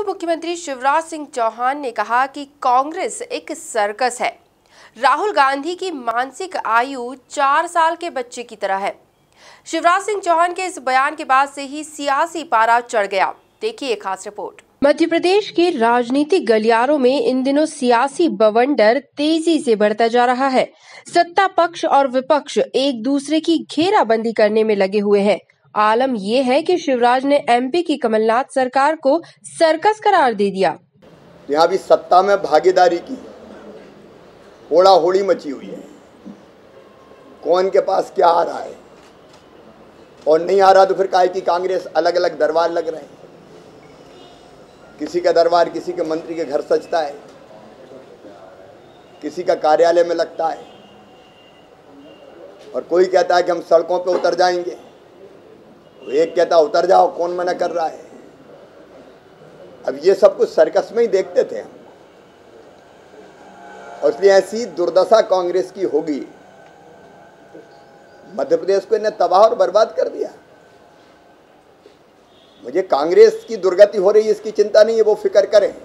पूर्व मुख्यमंत्री शिवराज सिंह चौहान ने कहा कि कांग्रेस एक सर्कस है। राहुल गांधी की मानसिक आयु 4 साल के बच्चे की तरह है। शिवराज सिंह चौहान के इस बयान के बाद से ही सियासी पारा चढ़ गया। देखिए एक खास रिपोर्ट। मध्य प्रदेश के राजनीतिक गलियारों में इन दिनों सियासी बवंडर तेजी से बढ़ता जा रहा है। सत्ता पक्ष और विपक्ष एक दूसरे की घेराबंदी करने में लगे हुए हैं। आलम ये है कि शिवराज ने एमपी की कमलनाथ सरकार को सर्कस करार दे दिया। यहाँ भी सत्ता में भागीदारी की होड़ा होड़ी मची हुई है। कौन के पास क्या आ रहा है और नहीं आ रहा, तो फिर काहे की कांग्रेस अलग अलग दरबार लग रहे हैं। किसी का दरबार किसी के मंत्री के घर सजता है, किसी का कार्यालय में लगता है, और कोई कहता है कि हम सड़कों पे उतर जाएंगे, एक कहता उतर जाओ, कौन मना कर रहा है। अब ये सब कुछ सर्कस में ही देखते थे हम, और इसलिए ऐसी दुर्दशा कांग्रेस की होगी। मध्य प्रदेश को इन्हें तबाह और बर्बाद कर दिया। मुझे कांग्रेस की दुर्गति हो रही है इसकी चिंता नहीं है, वो फिक्र करें,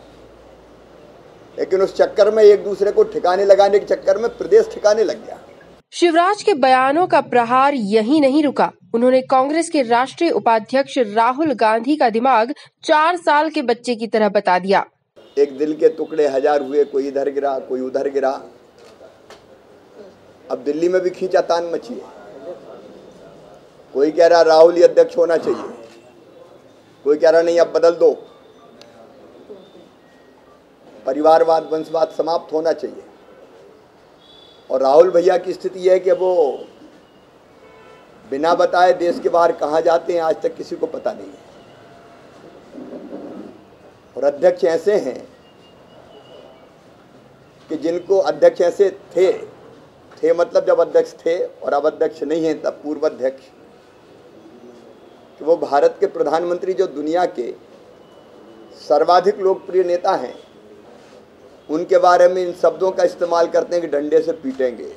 लेकिन उस चक्कर में एक दूसरे को ठिकाने लगाने के चक्कर में प्रदेश ठिकाने लग गया। शिवराज के बयानों का प्रहार यहीं नहीं रुका। उन्होंने कांग्रेस के राष्ट्रीय उपाध्यक्ष राहुल गांधी का दिमाग 4 साल के बच्चे की तरह बता दिया। एक दिल के टुकड़े हजार हुए, कोई इधर गिरा कोई उधर गिरा। अब दिल्ली में भी खींचातान मची है। कोई कह रहा राहुल ही अध्यक्ष होना चाहिए, कोई कह रहा नहीं अब बदल दो, परिवारवाद वंशवाद समाप्त होना चाहिए। और राहुल भैया की स्थिति है कि वो बिना बताए देश के बाहर कहाँ जाते हैं आज तक किसी को पता नहीं है। और अध्यक्ष ऐसे हैं कि जिनको अध्यक्ष ऐसे थे मतलब जब अध्यक्ष थे, और अब अध्यक्ष नहीं हैं तब पूर्व अध्यक्ष, कि वो भारत के प्रधानमंत्री जो दुनिया के सर्वाधिक लोकप्रिय नेता हैं, उनके बारे में इन शब्दों का इस्तेमाल करते हैं कि डंडे से पीटेंगे।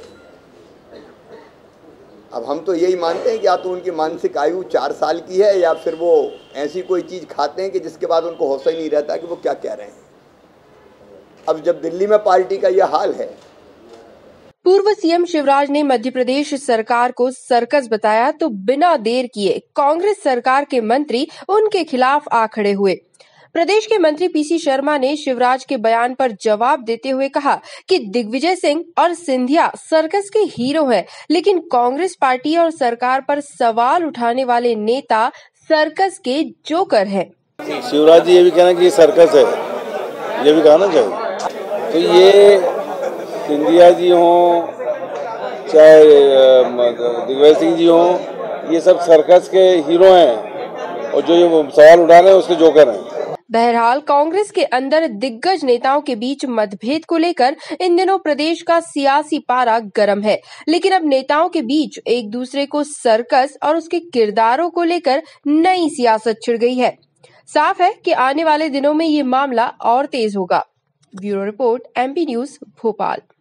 अब हम तो यही मानते हैं कि या तो उनकी मानसिक आयु 4 साल की है, या फिर वो ऐसी कोई चीज़ खाते हैं कि जिसके बाद उनको होश ही नहीं रहता कि वो क्या कह रहे हैं। अब जब दिल्ली में पार्टी का यह हाल है। पूर्व सीएम शिवराज ने मध्य प्रदेश सरकार को सर्कस बताया तो बिना देर किए कांग्रेस सरकार के मंत्री उनके खिलाफ आ खड़े हुए। प्रदेश के मंत्री पीसी शर्मा ने शिवराज के बयान पर जवाब देते हुए कहा कि दिग्विजय सिंह और सिंधिया सर्कस के हीरो हैं, लेकिन कांग्रेस पार्टी और सरकार पर सवाल उठाने वाले नेता सर्कस के जोकर हैं। शिवराज जी ये भी कहना कि ये सर्कस है, ये भी कहना चाहिए। तो ये सिंधिया जी हों चाहे दिग्विजय सिंह जी हों, ये सब सर्कस के हीरो हैं, और जो ये सवाल उठा रहे हैं उसके जोकर हैं। बहरहाल कांग्रेस के अंदर दिग्गज नेताओं के बीच मतभेद को लेकर इन दिनों प्रदेश का सियासी पारा गर्म है, लेकिन अब नेताओं के बीच एक दूसरे को सर्कस और उसके किरदारों को लेकर नई सियासत छिड़ गई है। साफ है कि आने वाले दिनों में ये मामला और तेज होगा। Bureau report, MP news, Bhopal.